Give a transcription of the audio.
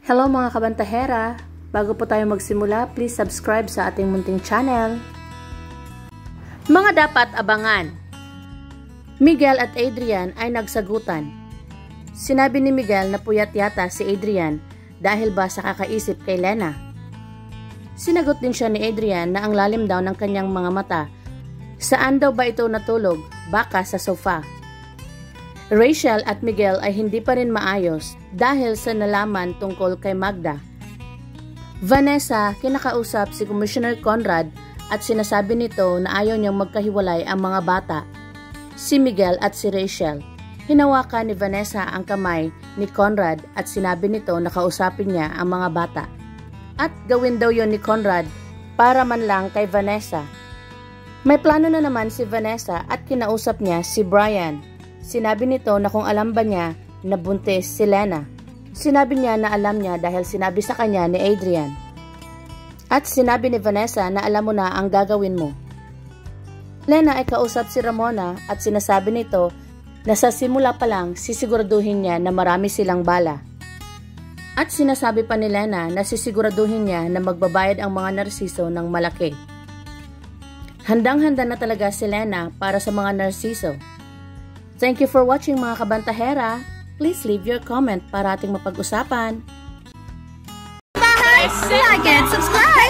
Hello mga kabantahera! Bago po tayo magsimula, please subscribe sa ating munting channel. Mga dapat abangan. Miguel at Adrian ay nagsagutan. Sinabi ni Miguel na puyat yata si Adrian dahil ba sa kakaisip kay Lena. Sinagot din siya ni Adrian na ang lalim daw ng kanyang mga mata. Saan daw ba ito natulog? Baka sa sofa. Rachel at Miguel ay hindi pa rin maayos dahil sa nalaman tungkol kay Magda. Vanessa, kinakausap si Commissioner Conrad at sinasabi nito na ayaw niyang magkahiwalay ang mga bata. Si Miguel at si Rachel. Hinawakan ni Vanessa ang kamay ni Conrad at sinabi nito na kausapin niya ang mga bata. At gawin daw yon ni Conrad para man lang kay Vanessa. May plano na naman si Vanessa at kinausap niya si Brian. Sinabi nito na kung alam ba niya na buntis si Lena. Sinabi niya na alam niya dahil sinabi sa kanya ni Adrian. At sinabi ni Vanessa na alam mo na ang gagawin mo. Lena ay kausap si Ramona at sinasabi nito na sa simula pa lang sisiguraduhin niya na marami silang bala. At sinasabi pa ni Lena na sisiguraduhin niya na magbabayad ang mga narsiso ng malaki. Handang-handa na talaga si Lena para sa mga narsiso. Thank you for watching mga kabantahera. Please leave your comment para ating mapag-usapan. Like and subscribe!